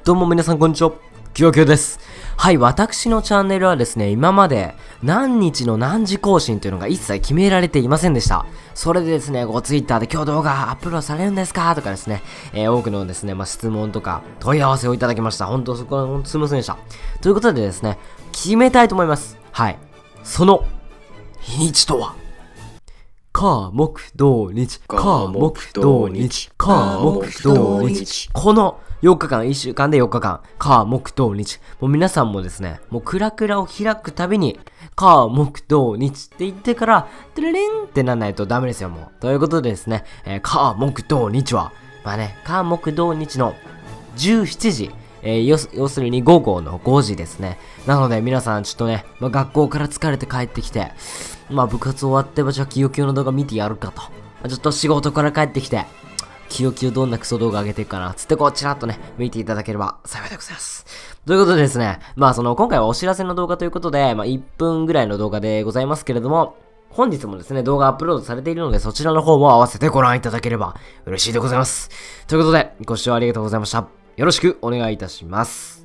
どうも皆さんこんにちは。キヨキヨです。はい、私のチャンネルはですね、今まで何日の何時更新というのが一切決められていませんでした。それでですね、ツイッターで今日動画アップロードされるんですかとかですね、多くのですね、質問とか問い合わせをいただきました。本当そこはすみませんでした。ということでですね、決めたいと思います。はい。その日にちとは火木土日、火木土日、火木土日。この4日間、1週間で4日間、火木土日。もう皆さんもですね、もうクラクラを開くたびに、火木土日って言ってから、トゥルリンってなんないとダメですよ、もう。ということでですね、火木土日は、火木土日の17時、要するに午後の5時ですね。なので皆さんちょっとね、学校から疲れて帰ってきて、部活終わってじゃあキヨキヨの動画見てやるかと。ちょっと仕事から帰ってきて、キヨキヨどんなクソ動画上げていくかな、つってチラッとね、見ていただければ幸いでございます。ということでですね、今回はお知らせの動画ということで、1分ぐらいの動画でございますけれども、本日もですね、動画アップロードされているので、そちらの方も合わせてご覧いただければ嬉しいでございます。ということで、ご視聴ありがとうございました。よろしくお願いいたします。